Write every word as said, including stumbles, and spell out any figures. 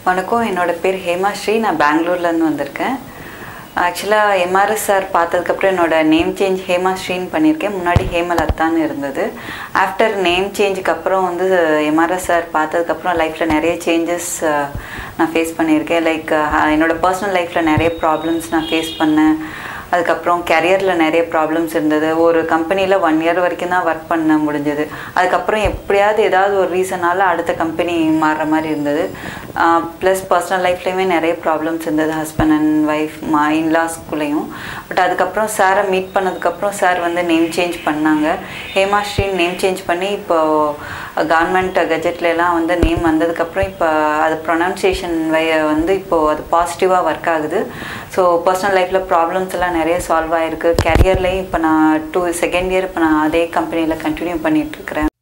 வணக்கம், என்னோட பேர் ஹேமா ஸ்ரீ. நான் பெங்களூர்லேருந்து வந்திருக்கேன். ஆக்சுவலாக எம்ஆர்எஸ் சார் பார்த்ததுக்கப்புறம் என்னோட நேம் சேஞ்ச் ஹேமா ஸ்ரீன்னு பண்ணியிருக்கேன். முன்னாடி ஹேமலத்தான்னு இருந்தது. ஆஃப்டர் நேம் சேஞ்சுக்கு அப்புறம் வந்து எம்ஆர்எஸ் சார் பார்த்ததுக்கப்புறம் லைஃப்பில் நிறைய சேஞ்சஸ் நான் ஃபேஸ் பண்ணியிருக்கேன். லைக் என்னோடய பர்சனல் லைஃப்பில் நிறைய ப்ராப்ளம்ஸ் நான் ஃபேஸ் பண்ணேன். அதுக்கப்புறம் கரியரில் நிறைய ப்ராப்ளம்ஸ் இருந்தது. ஒரு கம்பெனியில் ஒன் இயர் வரைக்கும் தான் ஒர்க் பண்ண முடிஞ்சது. அதுக்கப்புறம் எப்படியாவது ஏதாவது ஒரு ரீசனால் அடுத்த கம்பெனி மாறுற மாதிரி இருந்தது. ப்ளஸ் பர்சனல் லைஃப்லேயுமே நிறைய ப்ராப்ளம்ஸ் இருந்தது, ஹஸ்பண்ட் அண்ட் ஒய்ஃப் மா இன்லாஸ்குள்ளேயும். பட் அதுக்கப்புறம் சாரை மீட் பண்ணதுக்கப்புறம் சார் வந்து நேம் சேஞ்ச் பண்ணாங்க. ஹேமா ஸ்ரீன்னு நேம் சேஞ்ச் பண்ணி இப்போது கவர்மெண்ட் கெஜெட்லாம் வந்து நேம் வந்ததுக்கப்புறம் இப்போ அது ப்ரொனவுன்சியேஷன் வந்து இப்போது அது பாசிட்டிவாக ஒர்க் ஆகுது. ஸோ பர்சனல் லைஃப்பில் ப்ராப்ளம்ஸ் எல்லாம் நிறைய சால்வ் ஆகிருக்கு. கேரியர்லேயும் இப்போ நான் டூ செகண்ட் இயர் இப்போ நான் அதே கம்பெனியில் கண்டினியூ பண்ணிகிட்ருக்கிறேன்.